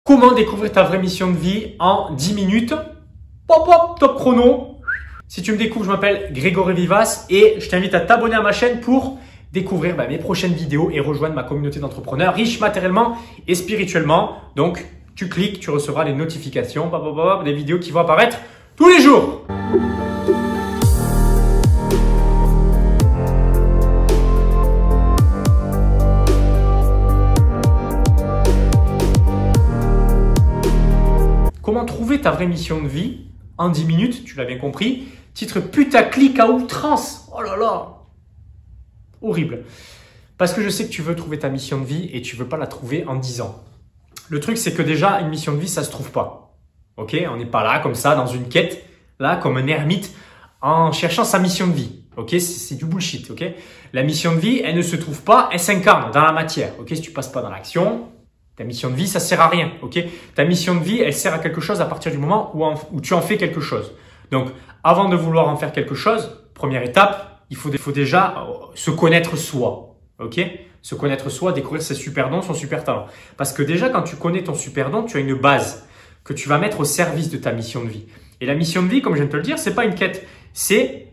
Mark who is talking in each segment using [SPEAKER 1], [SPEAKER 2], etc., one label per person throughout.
[SPEAKER 1] Comment découvrir ta vraie mission de vie en 10 minutes? Pop, pop, top chrono. Si tu me découvres, je m'appelle Grégory Vivas et je t'invite à t'abonner à ma chaîne pour découvrir mes prochaines vidéos et rejoindre ma communauté d'entrepreneurs riches matériellement et spirituellement. Donc, tu cliques, tu recevras les notifications, des vidéos qui vont apparaître tous les jours. Comment trouver ta vraie mission de vie en 10 minutes, tu l'as bien compris. Titre putaclic à outrance. Oh là là. Horrible. Parce que je sais que tu veux trouver ta mission de vie et tu veux pas la trouver en 10 ans. Le truc, c'est que déjà, une mission de vie, ça se trouve pas. Ok? On n'est pas là, comme ça, dans une quête, là, comme un ermite, en cherchant sa mission de vie. Ok? C'est du bullshit. Ok? La mission de vie, elle ne se trouve pas, elle s'incarne dans la matière. Ok? Si tu passes pas dans l'action, ta mission de vie, ça sert à rien, ok? Ta mission de vie, elle sert à quelque chose à partir du moment où tu en fais quelque chose. Donc, avant de vouloir en faire quelque chose, première étape, il faut déjà se connaître soi, ok? Se connaître soi, découvrir ses super dons, son super talent. Parce que déjà, quand tu connais ton super don, tu as une base que tu vas mettre au service de ta mission de vie. Et la mission de vie, comme je viens de te le dire, c'est pas une quête, c'est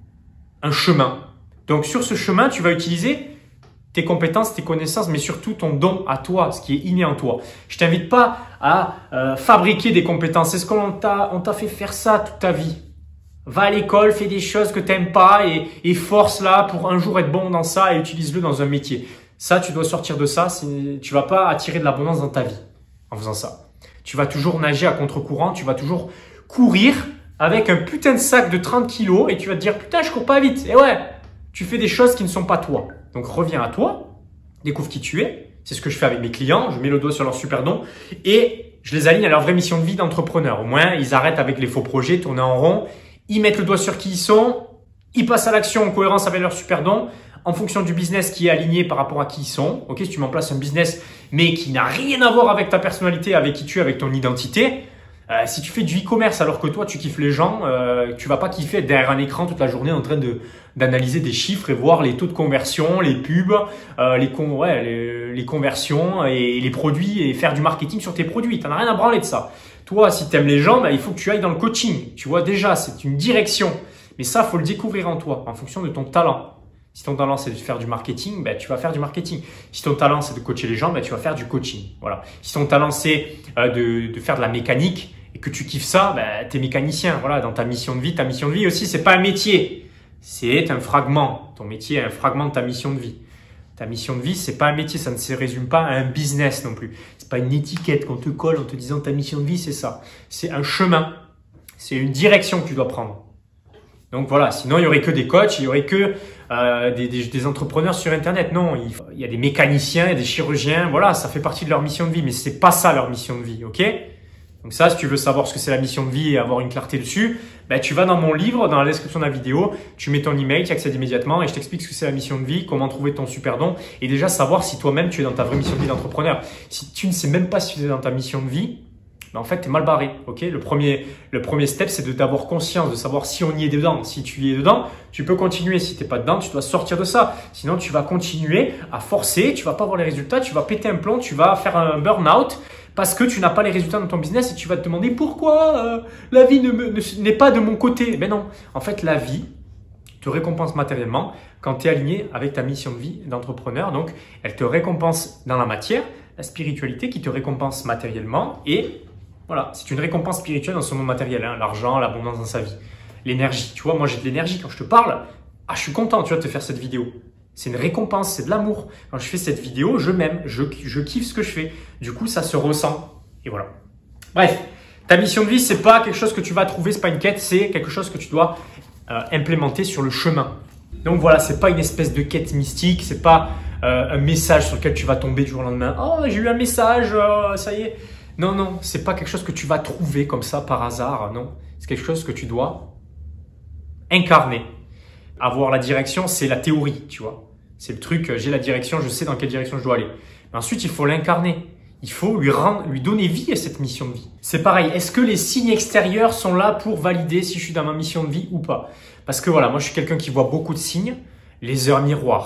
[SPEAKER 1] un chemin. Donc, sur ce chemin, tu vas utiliser tes compétences, tes connaissances, mais surtout ton don à toi, ce qui est inné en toi. Je t'invite pas à fabriquer des compétences. Est-ce qu'on t'a fait faire ça toute ta vie? Va à l'école, fais des choses que tu n'aimes pas et force là pour un jour être bon dans ça et utilise-le dans un métier. Ça, tu dois sortir de ça. Tu vas pas attirer de l'abondance dans ta vie en faisant ça. Tu vas toujours nager à contre-courant. Tu vas toujours courir avec un putain de sac de 30 kilos et tu vas te dire « Putain, je cours pas vite ». Et ouais, tu fais des choses qui ne sont pas toi. Donc, reviens à toi, découvre qui tu es. C'est ce que je fais avec mes clients. Je mets le doigt sur leur super don et je les aligne à leur vraie mission de vie d'entrepreneur. Au moins, ils arrêtent avec les faux projets, tourner en rond. Ils mettent le doigt sur qui ils sont. Ils passent à l'action en cohérence avec leur super don en fonction du business qui est aligné par rapport à qui ils sont. Ok, si tu mets en place un business mais qui n'a rien à voir avec ta personnalité, avec qui tu es, avec ton identité. Si tu fais du e-commerce alors que toi tu kiffes les gens, tu vas pas kiffer être derrière un écran toute la journée en train d'analyser des chiffres et voir les taux de conversion, les pubs, les conversions et les produits et faire du marketing sur tes produits. T'en as rien à branler de ça. Toi, si tu aimes les gens, il faut que tu ailles dans le coaching. Tu vois déjà, c'est une direction. Mais ça, faut le découvrir en toi, en fonction de ton talent. Si ton talent, c'est de faire du marketing, tu vas faire du marketing. Si ton talent, c'est de coacher les gens, tu vas faire du coaching. Voilà. Si ton talent, c'est de faire de la mécanique et que tu kiffes ça, tu es mécanicien. Voilà, dans ta mission de vie. Ta mission de vie aussi, c'est pas un métier. C'est un fragment. Ton métier est un fragment de ta mission de vie. Ta mission de vie, c'est pas un métier. Ça ne se résume pas à un business non plus. C'est pas une étiquette qu'on te colle en te disant ta mission de vie, c'est ça. C'est un chemin. C'est une direction que tu dois prendre. Donc voilà, sinon il y aurait que des coachs, il y aurait que des entrepreneurs sur Internet. Non, il y a des mécaniciens, il y a des chirurgiens, voilà, ça fait partie de leur mission de vie, mais c'est pas ça leur mission de vie, ok? Donc ça, si tu veux savoir ce que c'est la mission de vie et avoir une clarté dessus, tu vas dans mon livre, dans la description de la vidéo, tu mets ton email, tu accèdes immédiatement et je t'explique ce que c'est la mission de vie, comment trouver ton super don et déjà savoir si toi-même tu es dans ta vraie mission de vie d'entrepreneur. Si tu ne sais même pas si tu es dans ta mission de vie, en fait, tu es mal barré. Ok, le premier step, c'est d'avoir conscience, de savoir si on y est dedans. Si tu y es dedans, tu peux continuer. Si tu n'es pas dedans, tu dois sortir de ça. Sinon, tu vas continuer à forcer, tu vas pas avoir les résultats, tu vas péter un plomb, tu vas faire un burn-out parce que tu n'as pas les résultats dans ton business et tu vas te demander pourquoi la vie n'est pas de mon côté. Ben non, en fait, la vie te récompense matériellement quand tu es aligné avec ta mission de vie d'entrepreneur. Donc, elle te récompense dans la matière, la spiritualité qui te récompense matériellement et voilà, c'est une récompense spirituelle dans son monde matériel, l'argent, l'abondance dans sa vie, l'énergie. Tu vois, moi j'ai de l'énergie quand je te parle. Je suis content, tu vois, de te faire cette vidéo. C'est une récompense, c'est de l'amour. Quand je fais cette vidéo, je m'aime, je kiffe ce que je fais. Du coup, ça se ressent. Et voilà. Bref, ta mission de vie, c'est pas quelque chose que tu vas trouver, c'est pas une quête, c'est quelque chose que tu dois implémenter sur le chemin. Donc voilà, c'est pas une espèce de quête mystique, c'est pas un message sur lequel tu vas tomber du jour au lendemain. Oh, j'ai eu un message, ça y est. Non, non, c'est pas quelque chose que tu vas trouver comme ça par hasard, non. C'est quelque chose que tu dois incarner. Avoir la direction, c'est la théorie, tu vois. C'est le truc, j'ai la direction, je sais dans quelle direction je dois aller. Mais ensuite, il faut l'incarner. Il faut lui donner vie à cette mission de vie. C'est pareil, est-ce que les signes extérieurs sont là pour valider si je suis dans ma mission de vie ou pas? Parce que voilà, moi je suis quelqu'un qui voit beaucoup de signes, les heures miroirs,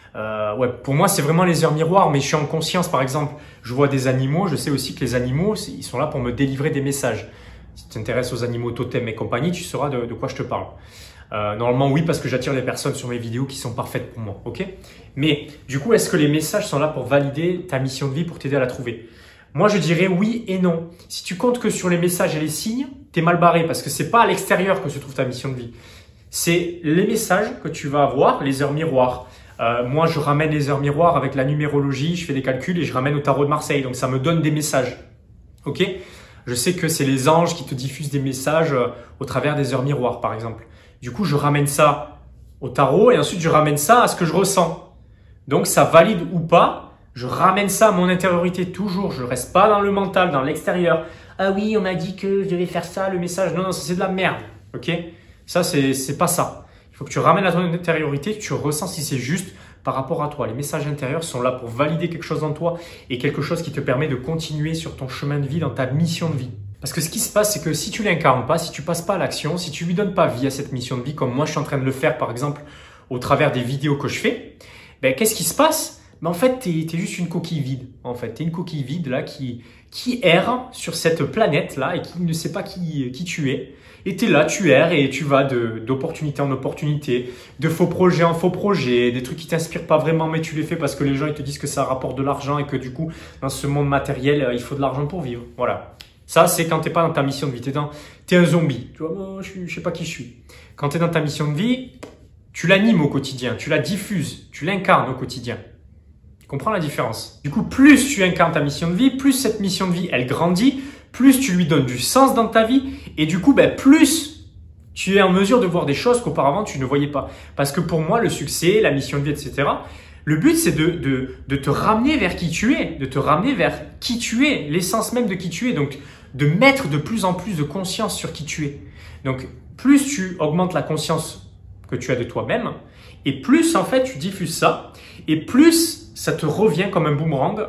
[SPEAKER 1] Ouais, pour moi, c'est vraiment les heures miroirs, mais je suis en conscience. Par exemple, je vois des animaux, je sais aussi que les animaux, ils sont là pour me délivrer des messages. Si tu t'intéresses aux animaux totems et compagnie, tu sauras de quoi je te parle. Normalement, oui, parce que j'attire les personnes sur mes vidéos qui sont parfaites pour moi, ok? Mais du coup, est-ce que les messages sont là pour valider ta mission de vie, pour t'aider à la trouver? Moi, je dirais oui et non. Si tu comptes que sur les messages et les signes, t'es mal barré parce que c'est pas à l'extérieur que se trouve ta mission de vie. C'est les messages que tu vas avoir, les heures miroirs. Moi, je ramène les heures miroirs avec la numérologie, je fais des calculs et je ramène au tarot de Marseille. Donc, ça me donne des messages. Ok? Je sais que c'est les anges qui te diffusent des messages au travers des heures miroirs, par exemple. Du coup, je ramène ça au tarot et ensuite, je ramène ça à ce que je ressens. Donc, ça valide ou pas. Je ramène ça à mon intériorité toujours. Je ne reste pas dans le mental, dans l'extérieur. Ah oui, on m'a dit que je devais faire ça, le message. Non, non, ça c'est de la merde. Ok? Ça, c'est pas ça. Il faut que tu ramènes à ton intériorité, que tu ressens si c'est juste par rapport à toi. Les messages intérieurs sont là pour valider quelque chose en toi et quelque chose qui te permet de continuer sur ton chemin de vie, dans ta mission de vie. Parce que ce qui se passe, c'est que si tu l'incarnes pas, si tu passes pas à l'action, si tu lui donnes pas vie à cette mission de vie, comme moi je suis en train de le faire par exemple au travers des vidéos que je fais, ben, qu'est-ce qui se passe? Mais en fait, tu es juste une coquille vide. En fait, tu es une coquille vide là qui erre sur cette planète là et qui ne sait pas qui tu es. Et tu es là, tu erres et tu vas d'opportunité en opportunité, de faux projet en faux projet, des trucs qui t'inspirent pas vraiment mais tu les fais parce que les gens ils te disent que ça rapporte de l'argent et que du coup, dans ce monde matériel, il faut de l'argent pour vivre. Voilà. Ça, c'est quand t'es pas dans ta mission de vie. T'es un zombie. Tu vois, moi, je sais pas qui je suis. Quand tu es dans ta mission de vie, tu l'animes au quotidien, tu la diffuses, tu l'incarnes au quotidien. Comprends la différence. Du coup, plus tu incarnes ta mission de vie, plus cette mission de vie, elle grandit, plus tu lui donnes du sens dans ta vie et du coup, ben, plus tu es en mesure de voir des choses qu'auparavant tu ne voyais pas. Parce que pour moi, le succès, la mission de vie, etc., le but, c'est de te ramener vers qui tu es, de te ramener vers qui tu es, l'essence même de qui tu es. Donc, de mettre de plus en plus de conscience sur qui tu es. Donc, plus tu augmentes la conscience que tu as de toi-même et plus, en fait, tu diffuses ça et plus ça te revient comme un boomerang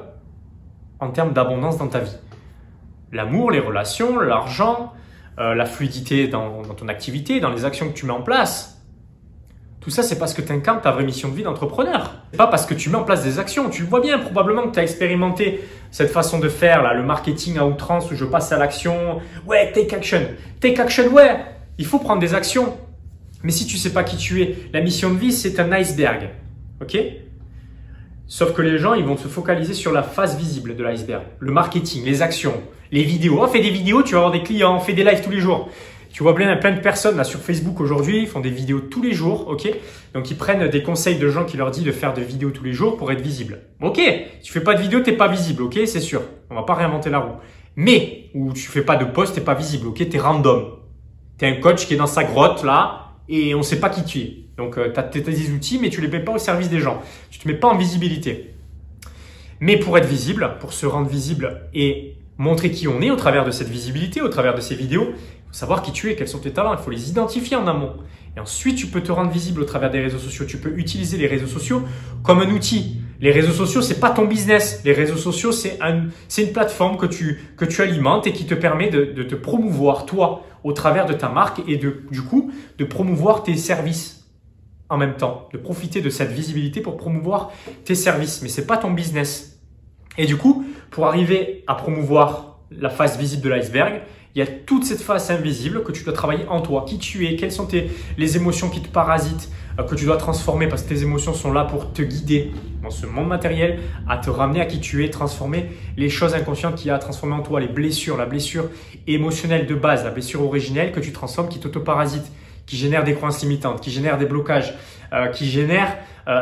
[SPEAKER 1] en termes d'abondance dans ta vie. L'amour, les relations, l'argent, la fluidité dans ton activité, dans les actions que tu mets en place. Tout ça, c'est parce que tu incarnes ta vraie mission de vie d'entrepreneur. C'est pas parce que tu mets en place des actions. Tu le vois bien, probablement que tu as expérimenté cette façon de faire, là, le marketing à outrance où je passe à l'action. Ouais, take action. Take action, ouais. Il faut prendre des actions. Mais si tu sais pas qui tu es, la mission de vie, c'est un iceberg. Ok? Sauf que les gens, ils vont se focaliser sur la face visible de l'iceberg. Le marketing, les actions, les vidéos. Oh, fais des vidéos, tu vas avoir des clients. Fais des lives tous les jours. Tu vois plein de personnes là sur Facebook aujourd'hui, ils font des vidéos tous les jours, ok? Donc ils prennent des conseils de gens qui leur disent de faire des vidéos tous les jours pour être visible. Ok, si tu fais pas de vidéo, t'es pas visible, ok? C'est sûr, on va pas réinventer la roue. Mais, où tu fais pas de post, t'es pas visible, ok? T'es random. T'es un coach qui est dans sa grotte là et on sait pas qui tu es. Donc t'as des outils mais tu les mets pas au service des gens. Tu te mets pas en visibilité. Mais pour être visible, pour se rendre visible et montrer qui on est au travers de cette visibilité, au travers de ces vidéos, il faut savoir qui tu es, quels sont tes talents, il faut les identifier en amont. Et ensuite, tu peux te rendre visible au travers des réseaux sociaux. Tu peux utiliser les réseaux sociaux comme un outil. Les réseaux sociaux, c'est pas ton business. Les réseaux sociaux, c'est une plateforme que tu alimentes et qui te permet de te promouvoir, toi, au travers de ta marque et du coup, de promouvoir tes services en même temps. De profiter de cette visibilité pour promouvoir tes services. Mais c'est pas ton business. Et du coup, pour arriver à promouvoir la face visible de l'iceberg, il y a toute cette face invisible que tu dois travailler en toi. Qui tu es, quelles sont les émotions qui te parasitent, que tu dois transformer parce que tes émotions sont là pour te guider dans ce monde matériel, à te ramener à qui tu es, transformer les choses inconscientes qu'il y a à transformer en toi, les blessures, la blessure émotionnelle de base, la blessure originelle que tu transformes, qui t'autoparasite, qui génère des croyances limitantes, qui génère des blocages, qui génère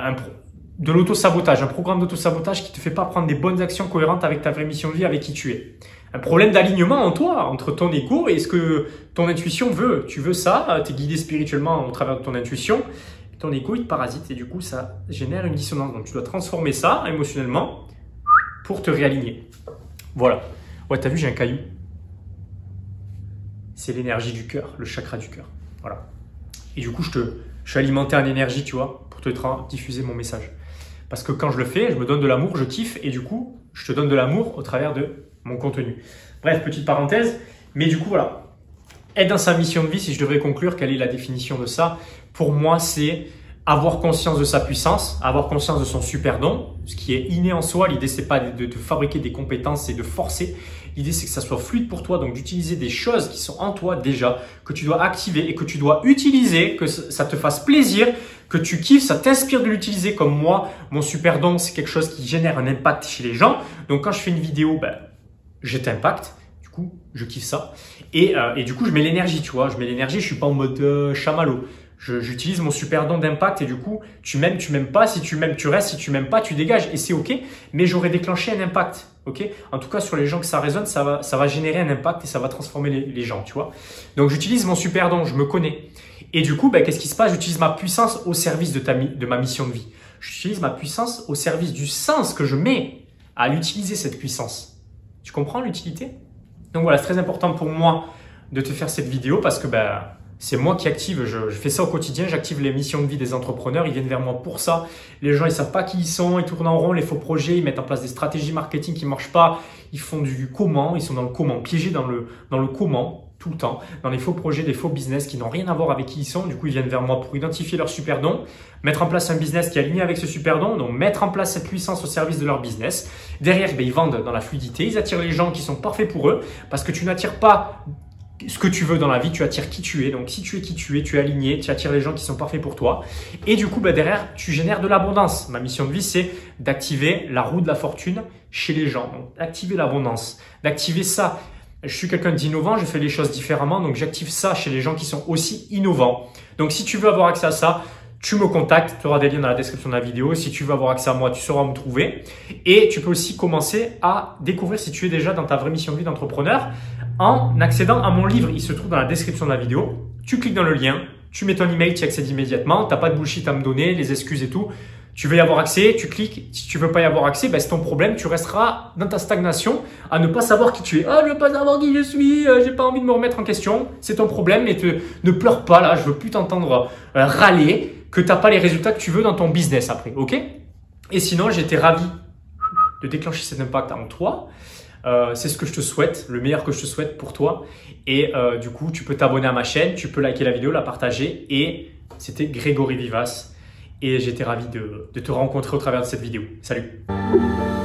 [SPEAKER 1] de l'auto-sabotage, un programme d'auto-sabotage qui ne te fait pas prendre des bonnes actions cohérentes avec ta vraie mission de vie, avec qui tu es. Un problème d'alignement en toi, entre ton ego et ce que ton intuition veut. Tu veux ça, tu es guidé spirituellement au travers de ton intuition, ton ego il te parasite et du coup ça génère une dissonance. Donc tu dois transformer ça émotionnellement pour te réaligner. Voilà. Ouais, t'as vu, j'ai un caillou. C'est l'énergie du cœur, le chakra du cœur. Voilà. Et du coup, je suis alimenté en énergie, tu vois, pour te diffuser mon message. Parce que quand je le fais, je me donne de l'amour, je kiffe et du coup, je te donne de l'amour au travers de mon contenu. Bref, petite parenthèse. Mais du coup, voilà. Être dans sa mission de vie, si je devrais conclure, quelle est la définition de ça? Pour moi, c'est avoir conscience de sa puissance, avoir conscience de son super don, ce qui est inné en soi. L'idée, c'est pas de fabriquer des compétences et de forcer. L'idée, c'est que ça soit fluide pour toi, donc d'utiliser des choses qui sont en toi déjà, que tu dois activer et que tu dois utiliser, que ça te fasse plaisir, que tu kiffes, ça t'inspire de l'utiliser. Comme moi, mon super don, c'est quelque chose qui génère un impact chez les gens. Donc quand je fais une vidéo, j'ai t'impacte. Du coup, je kiffe ça. Et du coup, je mets l'énergie, tu vois. Je mets l'énergie, je suis pas en mode chamallow. J'utilise mon super don d'impact et du coup, tu m'aimes pas. Si tu m'aimes, tu restes. Si tu m'aimes pas, tu dégages et c'est OK. Mais j'aurais déclenché un impact. OK? En tout cas, sur les gens que ça résonne, ça va générer un impact et ça va transformer les gens, tu vois. Donc, j'utilise mon super don, je me connais. Et du coup, qu'est-ce qui se passe? J'utilise ma puissance au service de ma mission de vie. J'utilise ma puissance au service du sens que je mets à l'utiliser, cette puissance. Tu comprends l'utilité? Donc voilà, c'est très important pour moi de te faire cette vidéo parce que c'est moi qui active, je fais ça au quotidien, j'active les missions de vie des entrepreneurs, ils viennent vers moi pour ça. Les gens, ils savent pas qui ils sont, ils tournent en rond, les faux projets, ils mettent en place des stratégies marketing qui marchent pas, ils font du comment, ils sont dans le comment, piégés dans le comment tout le temps, dans les faux projets, des faux business qui n'ont rien à voir avec qui ils sont. Du coup, ils viennent vers moi pour identifier leur super don, mettre en place un business qui est aligné avec ce super don, donc mettre en place cette puissance au service de leur business. Derrière, ils vendent dans la fluidité, ils attirent les gens qui sont parfaits pour eux parce que tu n'attires pas ce que tu veux dans la vie, tu attires qui tu es. Donc, si tu es qui tu es aligné, tu attires les gens qui sont parfaits pour toi. Et du coup, derrière, tu génères de l'abondance. Ma mission de vie, c'est d'activer la roue de la fortune chez les gens. Donc, d'activer l'abondance, d'activer ça. Je suis quelqu'un d'innovant, je fais les choses différemment, donc j'active ça chez les gens qui sont aussi innovants. Donc, si tu veux avoir accès à ça, tu me contactes, tu auras des liens dans la description de la vidéo. Si tu veux avoir accès à moi, tu sauras me trouver. Et tu peux aussi commencer à découvrir si tu es déjà dans ta vraie mission de vie d'entrepreneur en accédant à mon livre. Il se trouve dans la description de la vidéo. Tu cliques dans le lien, tu mets ton email, tu y accèdes immédiatement. Tu n'as pas de bullshit à me donner, les excuses et tout. Tu veux y avoir accès, tu cliques. Si tu veux pas y avoir accès, c'est ton problème. Tu resteras dans ta stagnation à ne pas savoir qui tu es. Ah, je veux pas savoir qui je suis, j'ai pas envie de me remettre en question. C'est ton problème, mais ne pleure pas là. Je veux plus t'entendre râler que t'as pas les résultats que tu veux dans ton business après, ok? Et sinon, j'étais ravi de déclencher cet impact en toi. C'est ce que je te souhaite, le meilleur que je te souhaite pour toi. Et du coup, tu peux t'abonner à ma chaîne, tu peux liker la vidéo, la partager. Et c'était Grégory Vivas. Et j'étais ravi de te rencontrer au travers de cette vidéo. Salut!